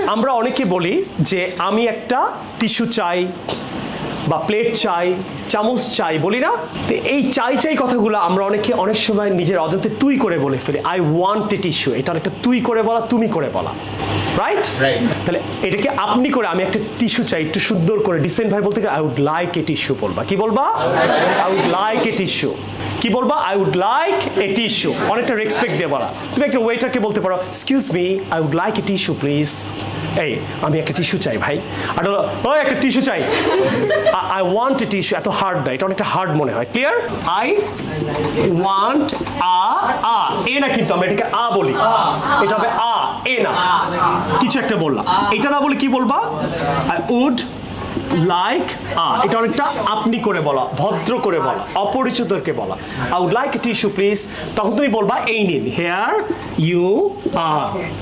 আমরা অনেকে বলি যে আমি একটা টিস্যু চাই বা প্লেট চাই, চামচ চাই, বলি না? তো এই চাই কথাগুলো আমরা অনেক সময় নিজের অজান্তে তুই করে বলে ফেলি। আই ওয়ান্ট এ টিস্যু, এটা একটা তুই করে বলা, তুমি করে বলা, রাইট? তাহলে এটাকে আপনি করে, আমি একটা টিস্যু চাই, একটু সুন্দর করে ডিসেন্ট ভাই বলতে গেলে I would like a tissue বলবা। কি বলবা? I would like a tissue. কি বলবা? I would like a tissue. অনেকটা রেসপেক্ট দিয়ে বলা। তুমি একটা ওয়েটারকে বলতে পারো, excuse me, I would like a tissue please. এই আমি একটা টিস্যু চাই ভাই। আর ওই একটা টিস্যু চাই, আই ওয়ান্ট এ টিস্যু। এত হার্ড না, এটা অনেকটা হার্ড মনে হয়। ক্লিয়ার? আই ওয়ান্ট এ না, কিন্তু আমরা এটাকে আ বলি, এটা হবে এ না, কিছু একটা বললাম। এটা না বলে কি বলবা? আই উড লাইক এটা অনেকটা আপনি করে বলা, ভদ্র করে বলা, অপরিচিতকে বলা। I would like a tissue please. তখন তুমি বলবা এই নিন, হেয়ার ইউ আর।